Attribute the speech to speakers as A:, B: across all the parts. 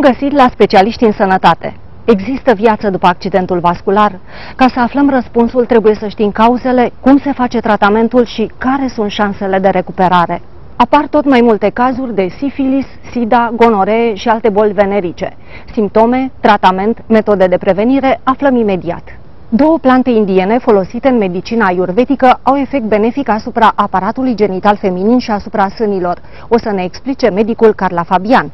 A: găsit la specialiști în sănătate. Există viață după accidentul vascular? Ca să aflăm răspunsul, trebuie să știm cauzele, cum se face tratamentul și care sunt șansele de recuperare. Apar tot mai multe cazuri de sifilis, sida, gonoree și alte boli venerice. Simptome, tratament, metode de prevenire, aflăm imediat. Două plante indiene folosite în medicina ayurvedică au efect benefic asupra aparatului genital feminin și asupra sânilor. O să ne explice medicul Carla Fabian.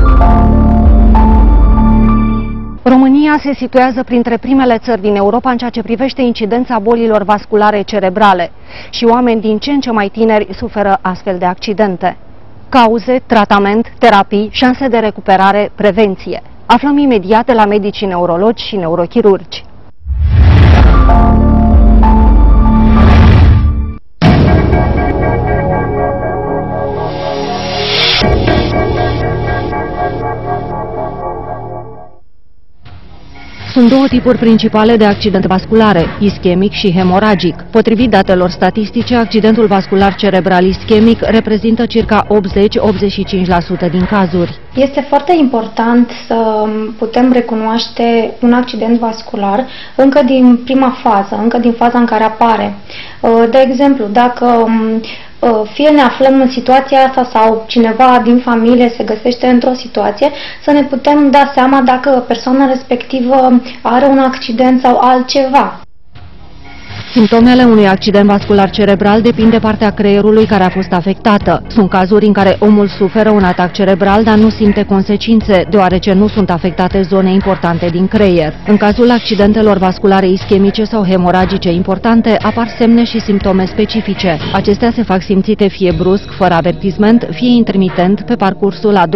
A: România se situează printre primele țări din Europa în ceea ce privește incidența bolilor vasculare cerebrale și oameni din ce în ce mai tineri suferă astfel de accidente. Cauze, tratament, terapii, șanse de recuperare, prevenție. Aflăm imediat de la medicii neurologi și neurochirurgi. Sunt două tipuri principale de accidente vasculare, ischemic și hemoragic. Potrivit datelor statistice, accidentul vascular cerebral ischemic reprezintă circa 80-85% din cazuri.
B: Este foarte important să putem recunoaște un accident vascular încă din prima fază, încă din faza în care apare. De exemplu, dacă fie ne aflăm în situația asta sau cineva din familie se găsește într-o situație, să ne putem da seama dacă persoana respectivă are un accident sau altceva.
A: Simptomele unui accident vascular cerebral depind de partea creierului care a fost afectată. Sunt cazuri în care omul suferă un atac cerebral, dar nu simte consecințe, deoarece nu sunt afectate zone importante din creier. În cazul accidentelor vasculare ischemice sau hemoragice importante, apar semne și simptome specifice. Acestea se fac simțite fie brusc, fără avertisment, fie intermitent, pe parcursul la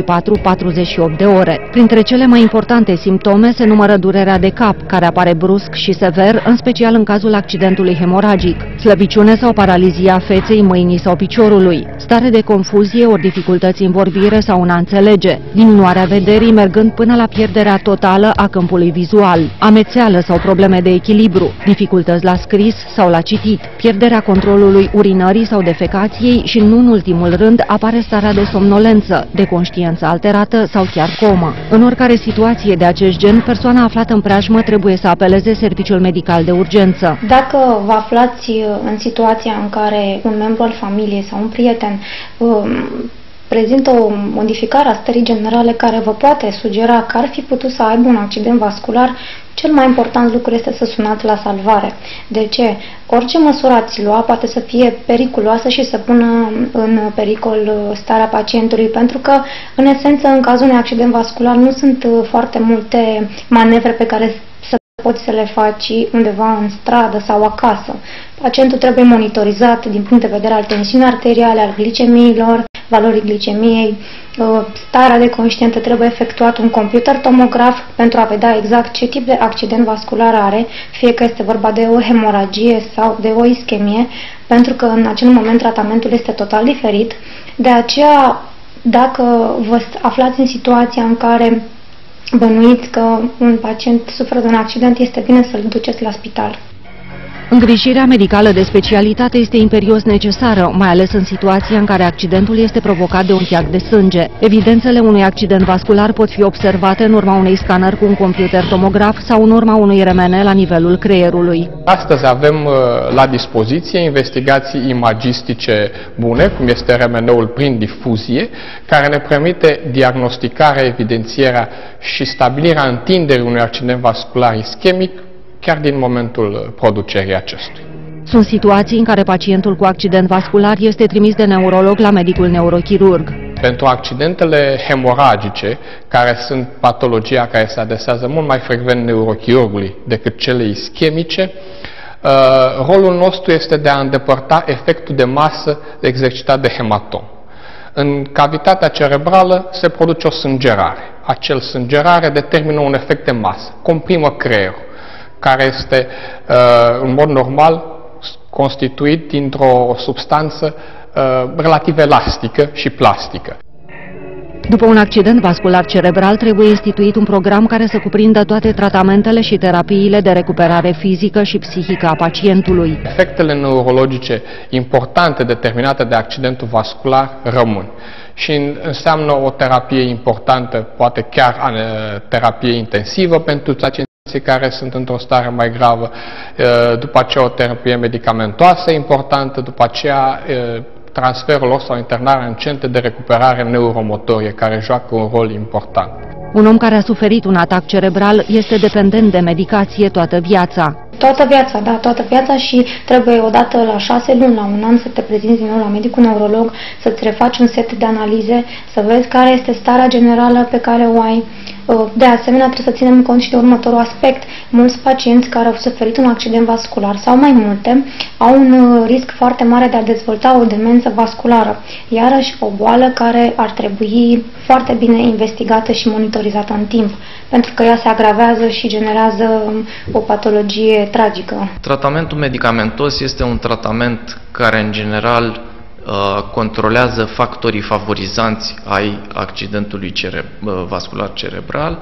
A: 24-48 de ore. Printre cele mai importante simptome se numără durerea de cap, care apare brusc și sever, în special în cazul accidentului hemoragic, slăbiciune sau paralizia feței, mâinii sau piciorului, stare de confuzie ori dificultăți în vorbire sau în a înțelege, diminuarea vederii mergând până la pierderea totală a câmpului vizual, amețeală sau probleme de echilibru, dificultăți la scris sau la citit, pierderea controlului urinării sau defecației și, nu în ultimul rând, apare starea de somnolență, de conștiință alterată sau chiar comă. În oricare situație de acest gen, persoana aflată în preajmă trebuie să apeleze serviciul medical de urgență.
B: Dacă vă aflați în situația în care un membru al familiei sau un prieten prezintă o modificare a stării generale care vă poate sugera că ar fi putut să aibă un accident vascular, cel mai important lucru este să sunați la salvare. De ce? Orice măsură ați lua poate să fie periculoasă și să pună în pericol starea pacientului, pentru că, în esență, în cazul unui accident vascular nu sunt foarte multe manevre pe care poți să le faci undeva în stradă sau acasă. Pacientul trebuie monitorizat din punct de vedere al tensiunii arteriale, al glicemiilor, valorii glicemiei, starea de conștiență, trebuie efectuat un computer tomograf pentru a vedea exact ce tip de accident vascular are, fie că este vorba de o hemoragie sau de o ischemie, pentru că în acel moment tratamentul este total diferit. De aceea, dacă vă aflați în situația în care bănuiți că un pacient suferă de un accident, este bine să-l duceți la spital.
A: Îngrijirea medicală de specialitate este imperios necesară, mai ales în situația în care accidentul este provocat de un tiag de sânge. Evidențele unui accident vascular pot fi observate în urma unui scanner cu un computer tomograf sau în urma unui RMN la nivelul creierului.
C: Astăzi avem la dispoziție investigații imagistice bune, cum este RMN-ul prin difuzie, care ne permite diagnosticarea, evidențierea și stabilirea întinderii unui accident vascular ischemic chiar din momentul producerii acestuia.
A: Sunt situații în care pacientul cu accident vascular este trimis de neurolog la medicul neurochirurg.
C: Pentru accidentele hemoragice, care sunt patologia care se adresează mult mai frecvent neurochirurgului decât cele ischemice, rolul nostru este de a îndepărta efectul de masă exercitat de hematom. În cavitatea cerebrală se produce o sângerare. Acel sângerare determină un efect de masă, comprimă creierul, care este, în mod normal, constituit dintr-o substanță relativ elastică și plastică.
A: După un accident vascular cerebral, trebuie instituit un program care să cuprindă toate tratamentele și terapiile de recuperare fizică și psihică a pacientului.
C: Efectele neurologice importante determinate de accidentul vascular rămân și înseamnă o terapie importantă, poate chiar terapie intensivă pentru pacienții care sunt într-o stare mai gravă, după aceea o terapie medicamentoasă importantă, după aceea transferul lor sau internarea în centre de recuperare neuromotorie, care joacă un rol important.
A: Un om care a suferit un atac cerebral este dependent de medicație toată viața.
B: Toată viața, da, toată viața și trebuie odată la 6 luni, la un an să te prezinți din nou la medicul neurolog, să-ți refaci un set de analize, să vezi care este starea generală pe care o ai. De asemenea, trebuie să ținem cont și de următorul aspect. Mulți pacienți care au suferit un accident vascular sau mai multe au un risc foarte mare de a dezvolta o demență vasculară. Iarăși o boală care ar trebui foarte bine investigată și monitorizată în timp, pentru că ea se agravează și generează o patologie tragică.
D: Tratamentul medicamentos este un tratament care în general controlează factorii favorizanți ai accidentului vascular cerebral.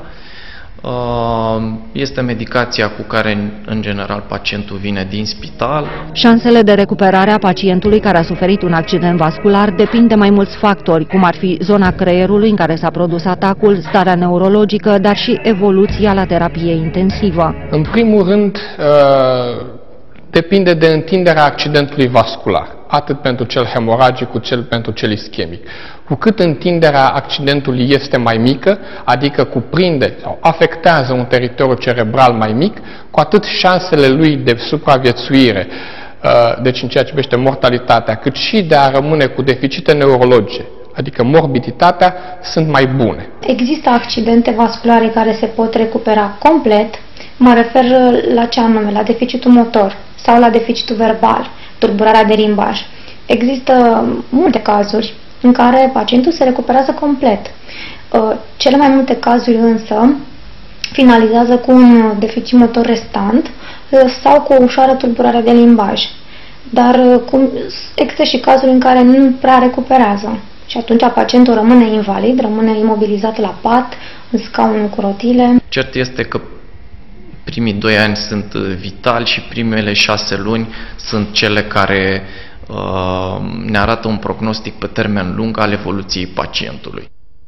D: Este medicația cu care în general pacientul vine din spital.
A: Șansele de recuperare a pacientului care a suferit un accident vascular depind de mai mulți factori, cum ar fi zona creierului în care s-a produs atacul, starea neurologică, dar și evoluția la terapie intensivă.
C: În primul rând, depinde de întinderea accidentului vascular, atât pentru cel hemoragic, cât pentru cel ischemic. Cu cât întinderea accidentului este mai mică, adică cuprinde sau afectează un teritoriu cerebral mai mic, cu atât șansele lui de supraviețuire, deci în ceea ce privește mortalitatea, cât și de a rămâne cu deficite neurologice, adică morbiditatea, sunt mai bune.
B: Există accidente vasculare care se pot recupera complet. Mă refer la ce anume, la deficitul motor sau la deficitul verbal, tulburarea de limbaj. Există multe cazuri în care pacientul se recuperează complet. Cele mai multe cazuri însă finalizează cu un deficit motor restant sau cu o ușoară tulburare de limbaj. Dar există și cazuri în care nu prea recuperează. Și atunci pacientul rămâne invalid, rămâne imobilizat la pat, în scaunul cu rotile.
D: Cert este că primii 2 ani sunt vitali și primele 6 luni sunt cele care ne arată un prognostic pe termen lung al evoluției pacientului.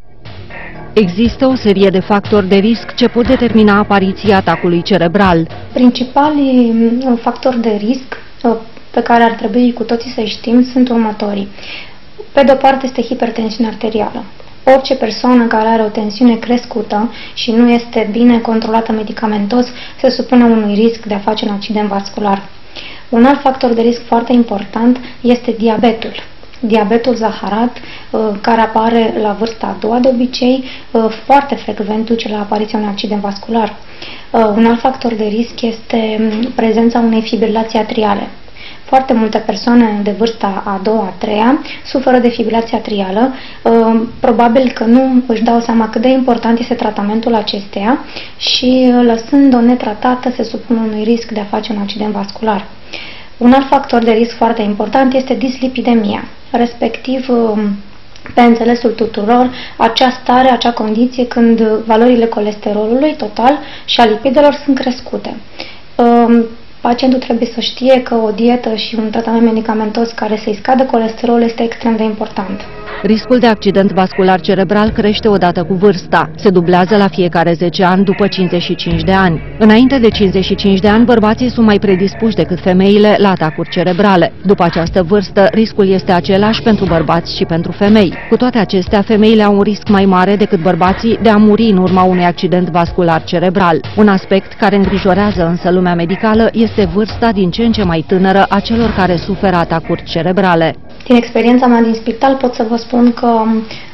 A: Există o serie de factori de risc ce pot determina apariția atacului cerebral.
B: Principalii factori de risc pe care ar trebui cu toții să știm sunt următorii. Pe de o parte este hipertensiunea arterială. Orice persoană care are o tensiune crescută și nu este bine controlată medicamentos se supune unui risc de a face un accident vascular. Un alt factor de risc foarte important este diabetul. Diabetul zaharat, care apare la vârsta a doua de obicei, foarte frecvent duce la apariția unui accident vascular. Un alt factor de risc este prezența unei fibrilații atriale. Foarte multe persoane de vârsta a doua, a treia suferă de fibrilație atrială. Probabil că nu își dau seama cât de important este tratamentul acesteia și lăsând-o netratată se supun unui risc de a face un accident vascular. Un alt factor de risc foarte important este dislipidemia, respectiv pe înțelesul tuturor, acea stare, acea condiție când valorile colesterolului total și a lipidelor sunt crescute. Pacientul trebuie să știe că o dietă și un tratament medicamentos care să-i scadă colesterolul este extrem de important.
A: Riscul de accident vascular cerebral crește odată cu vârsta. Se dublează la fiecare 10 ani după 55 de ani. Înainte de 55 de ani, bărbații sunt mai predispuși decât femeile la atacuri cerebrale. După această vârstă, riscul este același pentru bărbați și pentru femei. Cu toate acestea, femeile au un risc mai mare decât bărbații de a muri în urma unui accident vascular cerebral. Un aspect care îngrijorează însă lumea medicală este vârsta din ce în ce mai tânără a celor care suferă atacuri cerebrale.
B: Din experiența mea din spital pot să vă spun că,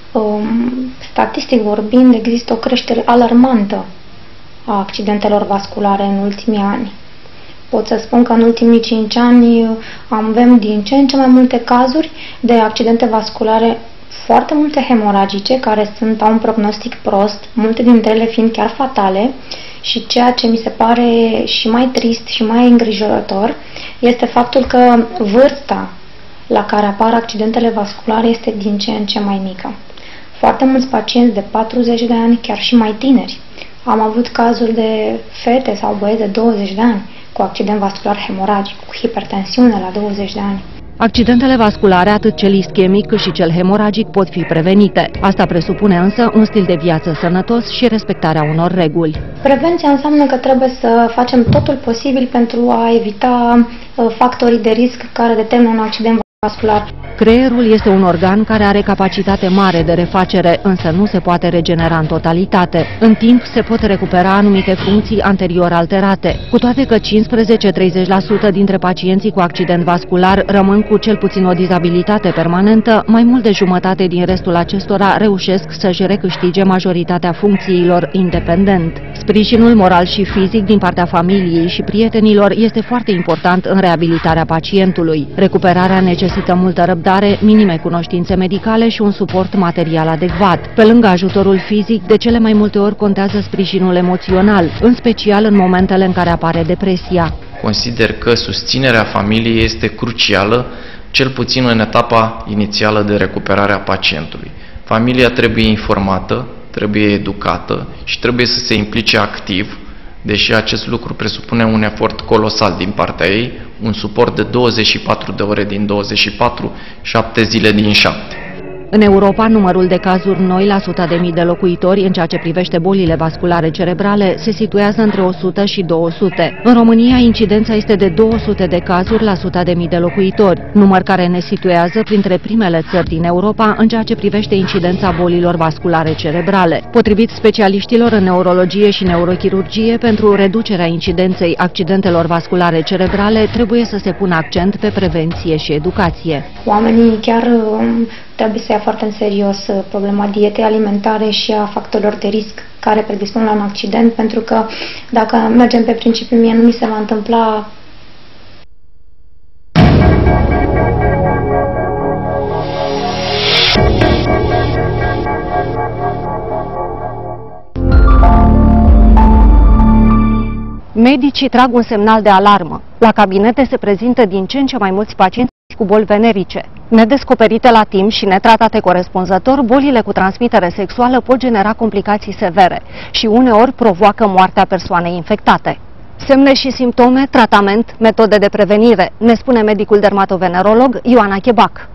B: statistic vorbind, există o creștere alarmantă a accidentelor vasculare în ultimii ani. Pot să spun că în ultimii 5 ani avem din ce în ce mai multe cazuri de accidente vasculare, foarte multe hemoragice, care au un prognostic prost, multe dintre ele fiind chiar fatale. Și ceea ce mi se pare și mai trist și mai îngrijorător este faptul că vârsta la care apar accidentele vasculare este din ce în ce mai mică. Foarte mulți pacienți de 40 de ani, chiar și mai tineri. Am avut cazuri de fete sau băieți de 20 de ani cu accident vascular hemoragic, cu hipertensiune la 20 de ani.
A: Accidentele vasculare, atât cel ischemic cât și cel hemoragic, pot fi prevenite. Asta presupune însă un stil de viață sănătos și respectarea unor reguli.
B: Prevenția înseamnă că trebuie să facem totul posibil pentru a evita factorii de risc care determină un accident vascular.
A: Creierul este un organ care are capacitate mare de refacere, însă nu se poate regenera în totalitate. În timp se pot recupera anumite funcții anterior alterate, cu toate că 15-30% dintre pacienții cu accident vascular rămân cu cel puțin o dizabilitate permanentă, mai mult de jumătate din restul acestora reușesc să-și recâștige majoritatea funcțiilor independent. Sprijinul moral și fizic din partea familiei și prietenilor este foarte important în reabilitarea pacientului. Recuperarea necesită multă răbdare, minime cunoștințe medicale și un suport material adecvat. Pe lângă ajutorul fizic, de cele mai multe ori contează sprijinul emoțional, în special în momentele în care apare depresia.
D: Consider că susținerea familiei este crucială, cel puțin în etapa inițială de recuperare a pacientului. Familia trebuie informată, trebuie educată și trebuie să se implice activ, deși acest lucru presupune un efort colosal din partea ei, un suport de 24 de ore din 24, 7 zile din 7.
A: În Europa, numărul de cazuri noi la 100.000 de locuitori în ceea ce privește bolile vasculare cerebrale se situează între 100 și 200. În România, incidența este de 200 de cazuri la 100.000 de locuitori, număr care ne situează printre primele țări din Europa în ceea ce privește incidența bolilor vasculare cerebrale. Potrivit specialiștilor în neurologie și neurochirurgie, pentru reducerea incidenței accidentelor vasculare cerebrale trebuie să se pună accent pe prevenție și educație.
B: Oamenii chiar trebuie să ia foarte în serios problema dietei alimentare și a factorilor de risc care predispun la un accident, pentru că dacă mergem pe principiul mie nu mi se va întâmpla.
A: Medicii trag un semnal de alarmă. La cabinete se prezintă din ce în ce mai mulți pacienți cu boli venerice. Nedescoperite la timp și netratate corespunzător, bolile cu transmitere sexuală pot genera complicații severe și uneori provoacă moartea persoanei infectate. Semne și simptome, tratament, metode de prevenire, ne spune medicul dermatovenerolog Ioana Chebac.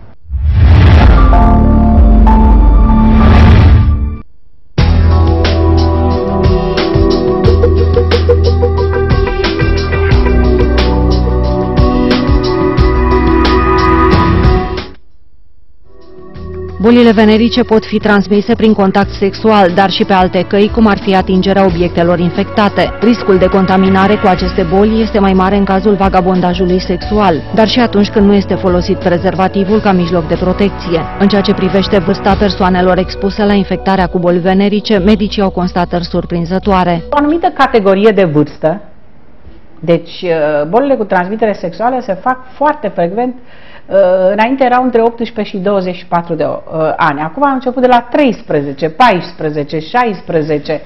A: Bolile venerice pot fi transmise prin contact sexual, dar și pe alte căi, cum ar fi atingerea obiectelor infectate. Riscul de contaminare cu aceste boli este mai mare în cazul vagabondajului sexual, dar și atunci când nu este folosit prezervativul ca mijloc de protecție. În ceea ce privește vârsta persoanelor expuse la infectarea cu boli venerice, medicii au constatări surprinzătoare.
E: O anumită categorie de vârstă, deci bolile cu transmitere sexuală se fac foarte frecvent. Înainte erau între 18 și 24 de ani. Acum am început de la 13, 14, 16.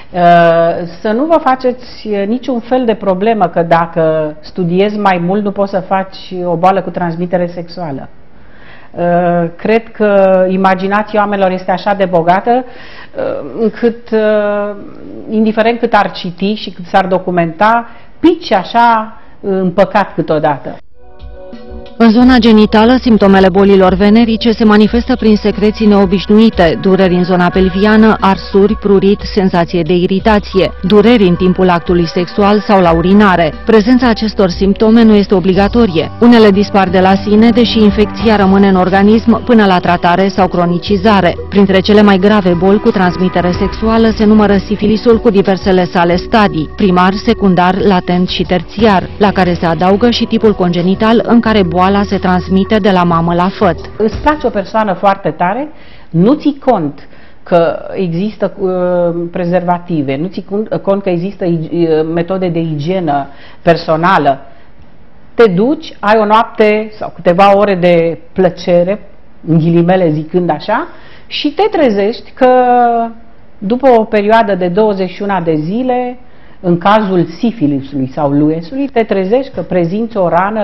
E: Să nu vă faceți niciun fel de problemă că dacă studiezi mai mult nu poți să faci o boală cu transmitere sexuală. Cred că imaginația oamenilor este așa de bogată încât, indiferent cât ar citi și cât s-ar documenta, pici așa în păcat câteodată.
A: În zona genitală, simptomele bolilor venerice se manifestă prin secreții neobișnuite, dureri în zona pelviană, arsuri, prurit, senzație de iritație, dureri în timpul actului sexual sau la urinare. Prezența acestor simptome nu este obligatorie. Unele dispar de la sine, deși infecția rămâne în organism până la tratare sau cronicizare. Printre cele mai grave boli cu transmitere sexuală se numără sifilisul cu diversele sale stadii, primar, secundar, latent și terțiar, la care se adaugă și tipul congenital în care boala se transmite de la mamă la făt.
E: Îți place o persoană foarte tare, nu ții cont că există prezervative, nu ții cont că există metode de igienă personală. Te duci, ai o noapte sau câteva ore de plăcere, în ghilimele zicând așa, și te trezești că după o perioadă de 21 de zile, în cazul sifilisului sau luesului, te trezești că prezinți o rană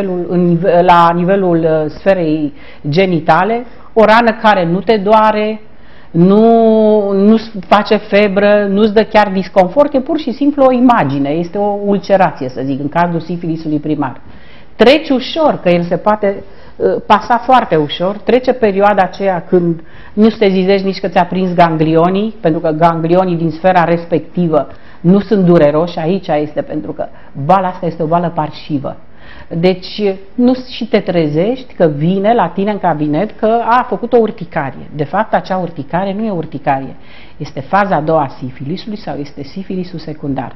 E: la nivelul sferei genitale, o rană care nu te doare, nu face febră, nu-ți dă chiar disconfort, e pur și simplu o imagine, este o ulcerație, să zic, în cazul sifilisului primar. treci ușor, că el se poate pasa foarte ușor, trece perioada aceea când nu te zizești nici că ți-a prins ganglionii, pentru că ganglionii din sfera respectivă nu sunt dureroși, aici este pentru că boala asta este o boală parșivă. Deci nu și te trezești că vine la tine în cabinet că a făcut o urticarie. De fapt, acea urticarie nu e urticarie, este faza a doua a sifilisului sau este sifilisul secundar.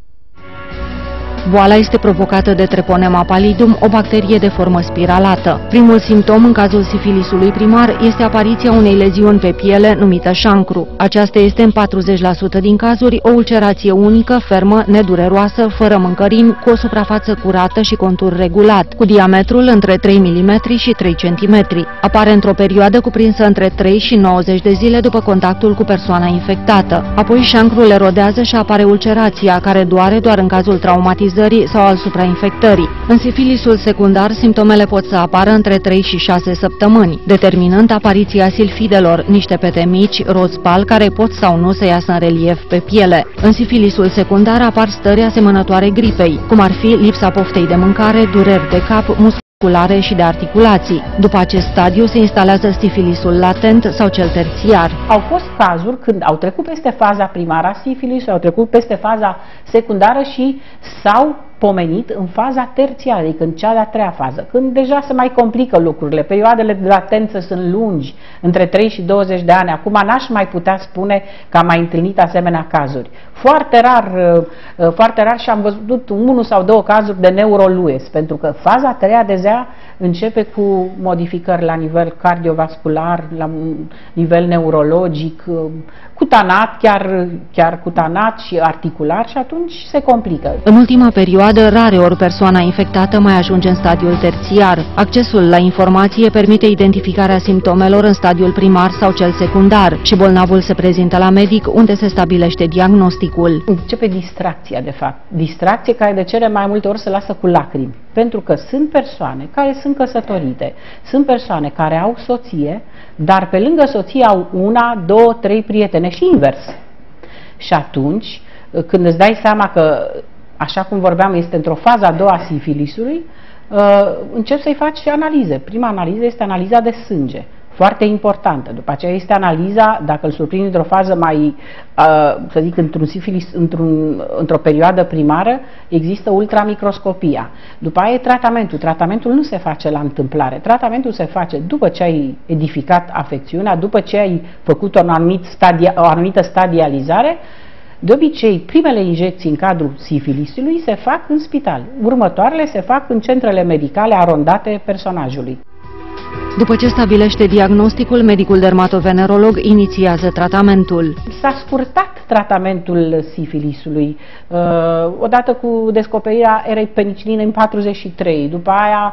A: Boala este provocată de Treponema pallidum, o bacterie de formă spiralată. Primul simptom în cazul sifilisului primar este apariția unei leziuni pe piele numită șancru. Aceasta este în 40% din cazuri o ulcerație unică, fermă, nedureroasă, fără mâncărini, cu o suprafață curată și contur regulat, cu diametrul între 3 mm și 3 cm. Apare într-o perioadă cuprinsă între 3 și 90 de zile după contactul cu persoana infectată. Apoi șancrul erodează și apare ulcerația, care doare doar în cazul traumatizării sau al suprainfectării. În sifilisul secundar, simptomele pot să apară între 3 și 6 săptămâni, determinând apariția silfidelor, niște pete mici, roz pal, care pot sau nu să iasă în relief pe piele. În sifilisul secundar apar stări asemănătoare gripei, cum ar fi lipsa poftei de mâncare, dureri de cap, musculare și de articulații. După acest stadiu se instalează sifilisul latent sau cel terțiar.
E: Au fost cazuri când au trecut peste faza primară a sifilisului, au trecut peste faza secundară și s-au pomenit în faza terțiară, adică în cea de-a treia fază, când deja se mai complică lucrurile, perioadele de latență sunt lungi, între 3 și 20 de ani. Acum n-aș mai putea spune că am mai întâlnit asemenea cazuri. Foarte rar și am văzut 1 sau 2 cazuri de neurolues, pentru că faza a treia deja începe cu modificări la nivel cardiovascular, la nivel neurologic, cutanat, chiar cutanat și articular, și atunci se complică.
A: În ultima perioadă, rareori persoana infectată mai ajunge în stadiul terțiar. Accesul la informație permite identificarea simptomelor în stadiul primar sau cel secundar și bolnavul se prezintă la medic, unde se stabilește diagnosticul.
E: Începe distracția, de fapt. Distracție care de cele mai multe ori se lasă cu lacrimi. Pentru că sunt persoane care sunt căsătorite, sunt persoane care au soție, dar pe lângă soție au 1, 2, 3 prietene și invers. Și atunci, când îți dai seama că, așa cum vorbeam, este într-o fază a doua a sifilisului, începi să-i faci analize. Prima analiză este analiza de sânge, foarte importantă. După aceea este analiza, dacă îl surprinde într-o fază mai, să zic, într-un sifilis, într-o perioadă primară, există ultramicroscopia. După aia e tratamentul. Tratamentul nu se face la întâmplare. Tratamentul se face după ce ai edificat afecțiunea, după ce ai făcut o anumită stadializare. De obicei, primele injecții în cadrul sifilisului se fac în spital. Următoarele se fac în centrele medicale arondate personajului.
A: După ce stabilește diagnosticul, medicul dermatovenerolog inițiază tratamentul.
E: S-a scurtat tratamentul sifilisului odată cu descoperirea erei peniciline în 43. După aia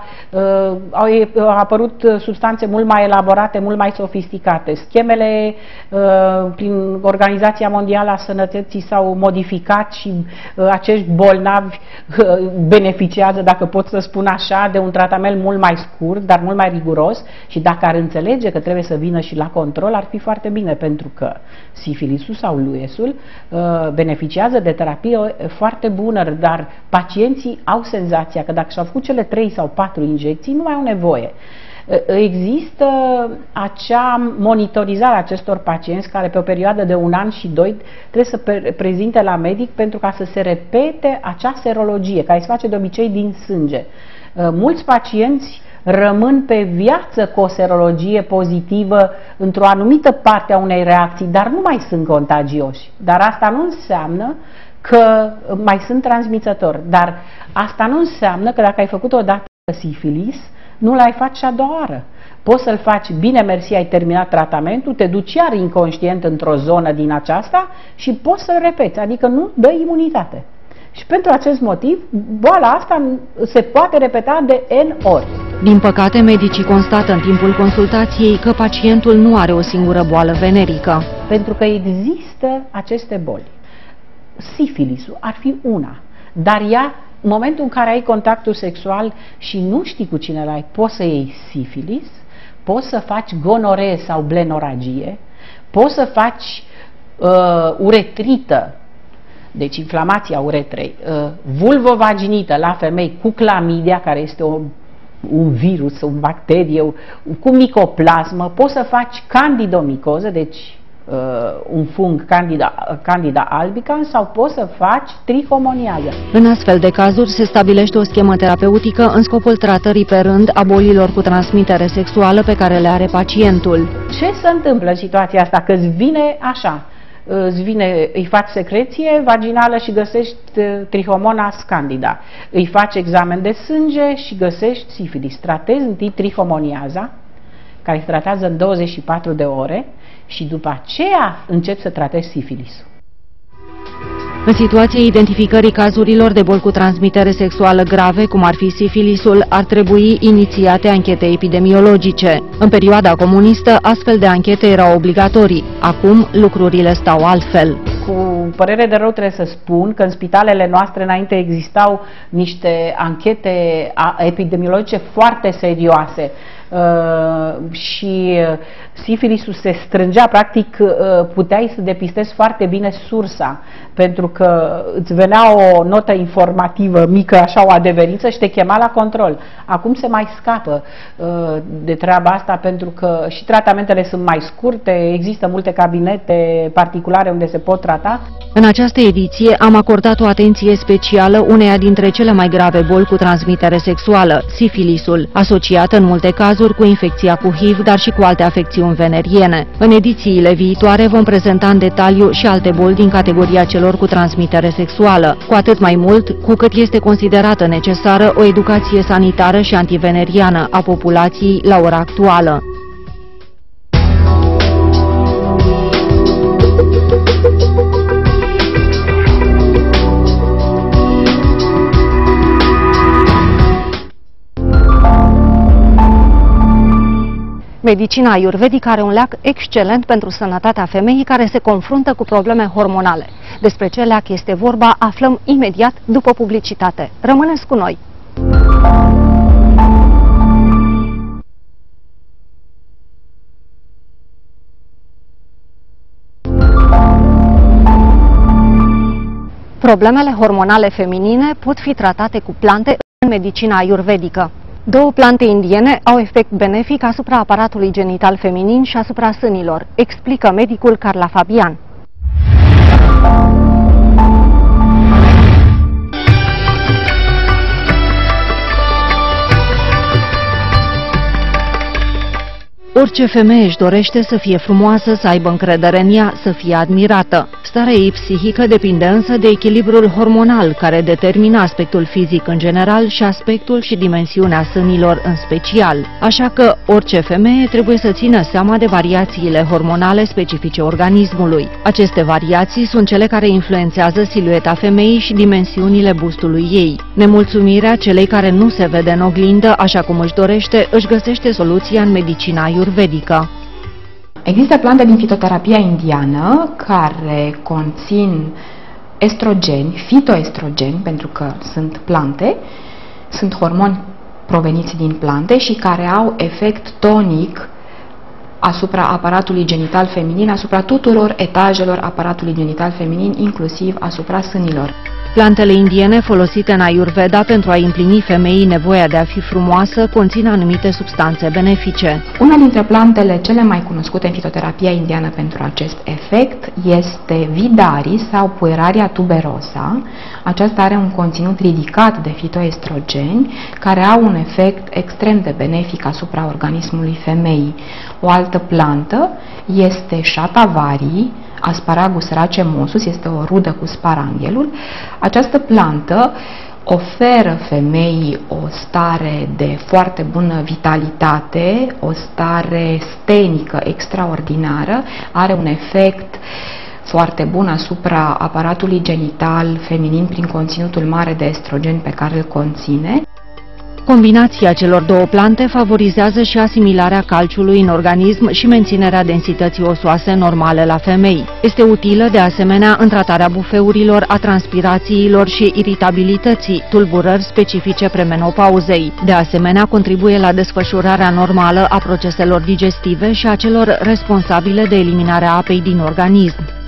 E: au apărut substanțe mult mai elaborate, mult mai sofisticate. Schemele prin Organizația Mondială a Sănătății s-au modificat și acești bolnavi beneficiază, dacă pot să spun așa, de un tratament mult mai scurt, dar mult mai riguros. Și dacă ar înțelege că trebuie să vină și la control, ar fi foarte bine, pentru că sifilisul sau luesul beneficiază de terapie foarte bună, dar pacienții au senzația că dacă și-au făcut cele 3 sau 4 injecții, nu mai au nevoie. Există acea monitorizare a acestor pacienți care pe o perioadă de 1 an și 2 trebuie să prezinte la medic pentru ca să se repete acea serologie care se face de obicei din sânge. Mulți pacienți rămân pe viață cu o serologie pozitivă într-o anumită parte a unei reacții, dar nu mai sunt contagioși. Dar asta nu înseamnă că mai sunt transmițători. Dar asta nu înseamnă că dacă ai făcut odată sifilis, nu l-ai faci și a doua oară. Poți să-l faci, bine mersi, ai terminat tratamentul, te duci iar inconștient într-o zonă din aceasta și poți să-l repeți, adică nu dă imunitate. Și pentru acest motiv, boala asta se poate repeta de N ori.
A: Din păcate, medicii constată în timpul consultației că pacientul nu are o singură boală venerică.
E: Pentru că există aceste boli. Sifilisul ar fi una, dar ea, în momentul în care ai contactul sexual și nu știi cu cine l-ai, poți să iei sifilis, poți să faci gonoree sau blenoragie, poți să faci uretrită, deci inflamația uretrei, vulvovaginită la femei cu clamidia, care este un virus, o bacterie, cu micoplasmă, poți să faci candidomicoză, deci un fung Candida albicans, sau poți să faci trihomoniază.
A: În astfel de cazuri se stabilește o schemă terapeutică în scopul tratării pe rând a bolilor cu transmitere sexuală pe care le are pacientul.
E: Ce se întâmplă în situația asta? Că îți vine așa, îi faci secreție vaginală și găsești Trichomonas candida. Îi faci examen de sânge și găsești sifilis. Tratezi întâi trihomoniaza, care se tratează în 24 de ore, și după aceea începi să tratezi sifilisul.
A: În situația identificării cazurilor de boli cu transmitere sexuală grave, cum ar fi sifilisul, ar trebui inițiate anchete epidemiologice. În perioada comunistă, astfel de anchete erau obligatorii. Acum, lucrurile stau altfel.
E: Cu părere de rău trebuie să spun că în spitalele noastre înainte existau niște anchete epidemiologice foarte serioase. Și sifilisul se strângea, practic puteai să depistezi foarte bine sursa, pentru că îți venea o notă informativă mică, așa, o adeverință, și te chema la control. Acum se mai scapă de treaba asta, pentru că și tratamentele sunt mai scurte, există multe cabinete particulare unde se pot trata.
A: În această ediție am acordat o atenție specială uneia dintre cele mai grave boli cu transmitere sexuală, sifilisul, asociată în multe cazuri cu infecția cu HIV, dar și cu alte afecțiuni veneriene. În edițiile viitoare vom prezenta în detaliu și alte boli din categoria celor cu transmitere sexuală, cu atât mai mult cu cât este considerată necesară o educație sanitară și antiveneriană a populației la ora actuală. Medicina ayurvedică are un leac excelent pentru sănătatea femeii care se confruntă cu probleme hormonale. Despre ce leac este vorba aflăm imediat după publicitate. Rămâneți cu noi! Problemele hormonale feminine pot fi tratate cu plante în medicina ayurvedică. Două plante indiene au efect benefic asupra aparatului genital feminin și asupra sânilor, explică medicul Carla Fabian. Orice femeie își dorește să fie frumoasă, să aibă încredere în ea, să fie admirată. Starea ei psihică depinde însă de echilibrul hormonal, care determină aspectul fizic în general și aspectul și dimensiunea sânilor în special. Așa că orice femeie trebuie să țină seama de variațiile hormonale specifice organismului. Aceste variații sunt cele care influențează silueta femeii și dimensiunile bustului ei. Nemulțumirea celei care nu se vede în oglindă așa cum își dorește, își găsește soluția în medicina ayurvedică.
F: Există plante din fitoterapia indiană care conțin estrogeni, fitoestrogeni, pentru că sunt plante, sunt hormoni proveniți din plante și care au efect tonic asupra aparatului genital feminin, asupra tuturor etajelor aparatului genital feminin, inclusiv asupra sânilor.
A: Plantele indiene folosite în Ayurveda pentru a împlini femeii nevoia de a fi frumoasă conțin anumite substanțe benefice.
F: Una dintre plantele cele mai cunoscute în fitoterapia indiană pentru acest efect este Vidari sau Pueraria tuberosa. Aceasta are un conținut ridicat de fitoestrogeni care au un efect extrem de benefic asupra organismului femeii. O altă plantă este Shatavari, Asparagus racemosus, este o rudă cu sparanghelul. Această plantă oferă femeii o stare de foarte bună vitalitate, o stare stenică extraordinară, are un efect foarte bun asupra aparatului genital feminin prin conținutul mare de estrogen pe care îl conține.
A: Combinația celor două plante favorizează și asimilarea calciului în organism și menținerea densității osoase normale la femei. Este utilă de asemenea în tratarea bufeurilor, a transpirațiilor și iritabilității, tulburări specifice premenopauzei. De asemenea, contribuie la desfășurarea normală a proceselor digestive și a celor responsabile de eliminarea apei din organism.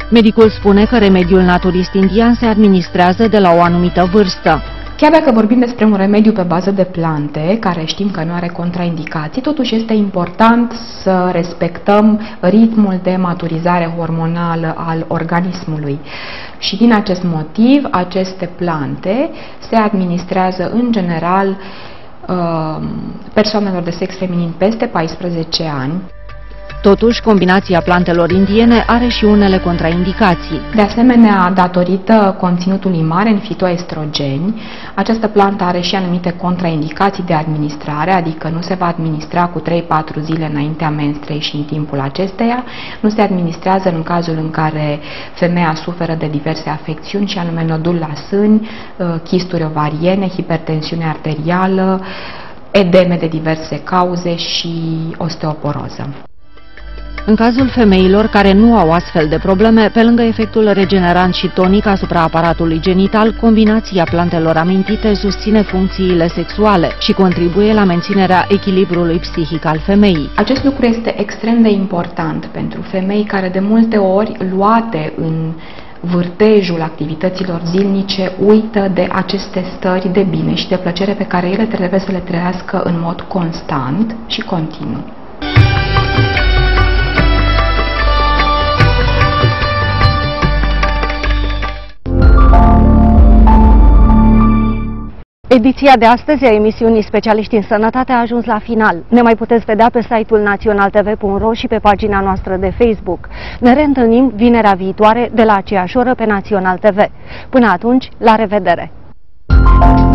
A: Medicul spune că remediul naturist indian se administrează de la o anumită vârstă.
F: Chiar dacă vorbim despre un remediu pe bază de plante, care știm că nu are contraindicații, totuși este important să respectăm ritmul de maturizare hormonală al organismului. Și din acest motiv, aceste plante se administrează în general persoanelor de sex feminin peste 14 ani.
A: Totuși, combinația plantelor indiene are și unele contraindicații.
F: De asemenea, datorită conținutului mare în fitoestrogeni, această plantă are și anumite contraindicații de administrare, adică nu se va administra cu 3-4 zile înaintea menstruei și în timpul acesteia, nu se administrează în cazul în care femeia suferă de diverse afecțiuni, și anume nodul la sâni, chisturi ovariene, hipertensiune arterială, edeme de diverse cauze și osteoporoză.
A: În cazul femeilor care nu au astfel de probleme, pe lângă efectul regenerant și tonic asupra aparatului genital, combinația plantelor amintite susține funcțiile sexuale și contribuie la menținerea echilibrului psihic al femeii.
F: Acest lucru este extrem de important pentru femei care de multe ori, luate în vârtejul activităților zilnice, uită de aceste stări de bine și de plăcere pe care ele trebuie să le trăiască în mod constant și continuu.
A: Ediția de astăzi a emisiunii Specialiști în Sănătate a ajuns la final. Ne mai puteți vedea pe site-ul naționaltv.ro și pe pagina noastră de Facebook. Ne reîntâlnim vinerea viitoare de la aceeași oră pe Național TV. Până atunci, la revedere!